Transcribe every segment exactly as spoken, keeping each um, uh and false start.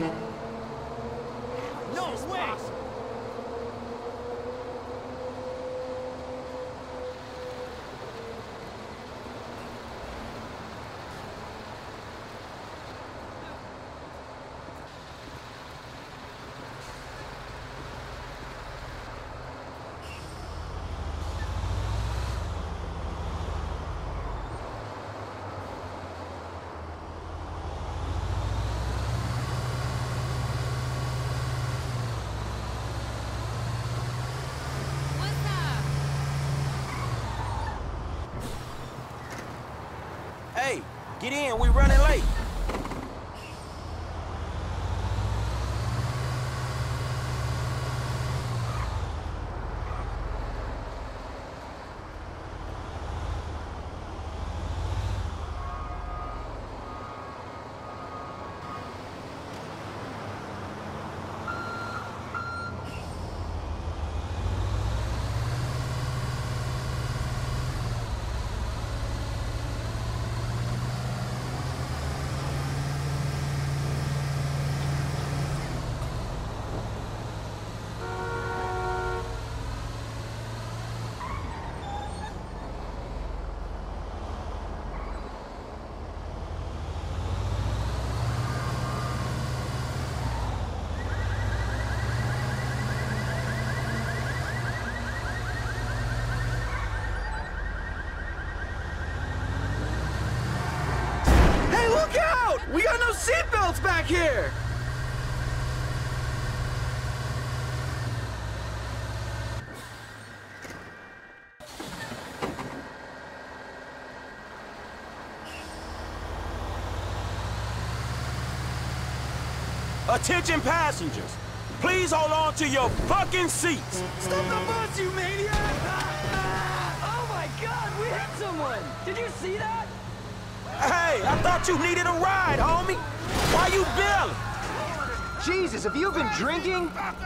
No way! Hey, get in, we running late. We got no seatbelts back here! Attention passengers, please hold on to your fucking seats. Stop the bus, you maniac! Oh my God, we hit someone! Did you see that? Hey, I thought you needed a ride, homie. Why you bailing? Jesus, have you been drinking?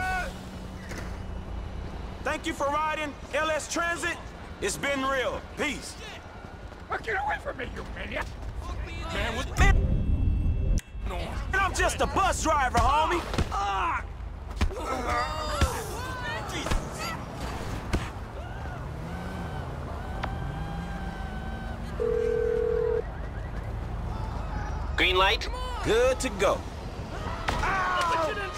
Thank you for riding L S Transit. It's been real. Peace. Get away from me, you maniac! Man, with man. I'm just a bus driver, homie. Ah! Green light? Good to go. Ow!